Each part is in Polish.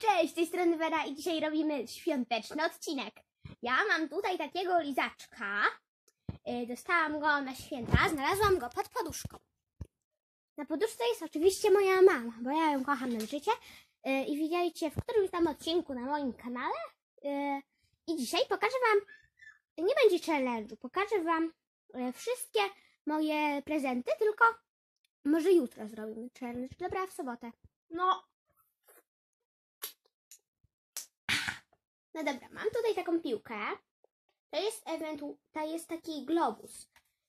Cześć, z tej strony Wera i dzisiaj robimy świąteczny odcinek. Ja mam tutaj takiego lizaczka. Dostałam go na święta, znalazłam go pod poduszką. Na poduszce jest oczywiście moja mama, bo ja ją kocham na życie. I widzieliście w którymś tam odcinku na moim kanale. I dzisiaj pokażę wam, nie będzie challenge'u, pokażę wam wszystkie moje prezenty, tylko może jutro zrobimy challenge. Dobra, w sobotę. No dobra, mam tutaj taką piłkę. To jest taki globus.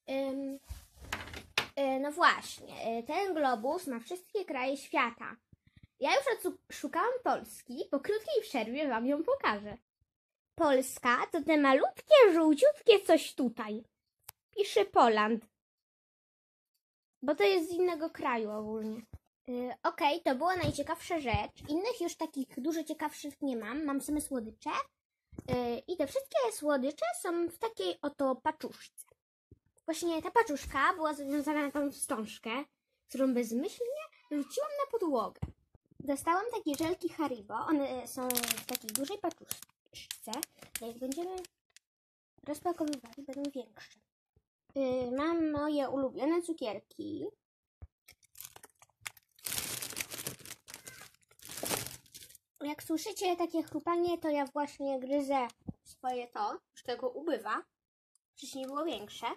No właśnie, ten globus ma wszystkie kraje świata. Ja już szukałam Polski, po krótkiej przerwie wam ją pokażę. Polska to te malutkie, żółciutkie coś tutaj. Pisze Poland. Bo to jest z innego kraju ogólnie. Okej, to była najciekawsza rzecz. Innych już takich dużo ciekawszych nie mam. Mam same słodycze. I te wszystkie słodycze są w takiej oto paczuszce. Właśnie ta paczuszka była zawiązana na tą wstążkę, którą bezmyślnie rzuciłam na podłogę. Dostałam takie żelki Haribo. One są w takiej dużej paczuszce. Jak będziemy rozpakowywali, będą większe. Mam moje ulubione cukierki. Jak słyszycie takie chrupanie, to ja właśnie gryzę swoje to, już tego ubywa. Wcześniej było większe.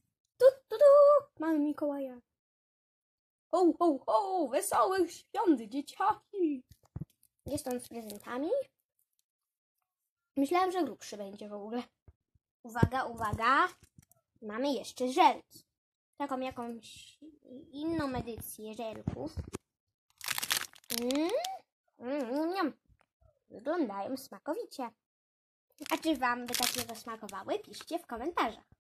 Mamy Mikołaja. Ho, ho, ho, wesołych świąt, dzieciaki. Jest on z prezentami. Myślałam, że grubszy będzie w ogóle. Uwaga, uwaga. Mamy jeszcze żelki. Taką jakąś inną edycję żelków. Wyglądają smakowicie. A czy wam by takiego smakowały? Piszcie w komentarzach.